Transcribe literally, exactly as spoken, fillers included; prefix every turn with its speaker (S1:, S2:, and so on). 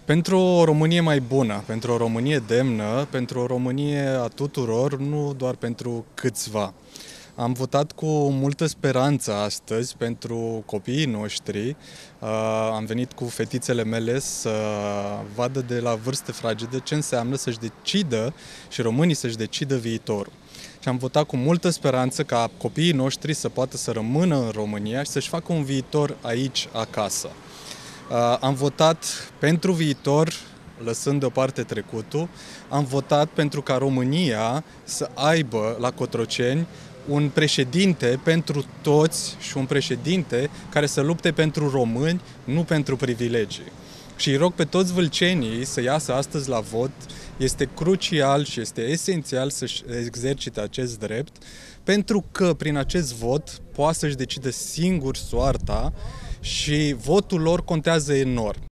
S1: Pentru o Românie mai bună, pentru o Românie demnă, pentru o Românie a tuturor, nu doar pentru câțiva. Am votat cu multă speranță astăzi pentru copiii noștri. Am venit cu fetițele mele să vadă de la vârste fragede ce înseamnă să-și decidă și românii să-și decidă viitorul. Și am votat cu multă speranță ca copiii noștri să poată să rămână în România și să-și facă un viitor aici, acasă. Am votat pentru viitor, lăsând deoparte trecutul. Am votat pentru ca România să aibă la Cotroceni un președinte pentru toți și un președinte care să lupte pentru români, nu pentru privilegii. Și îi rog pe toți vâlcenii să iasă astăzi la vot. Este crucial și este esențial să-și exercite acest drept, pentru că prin acest vot poate să-și decide singur soarta și votul lor contează enorm.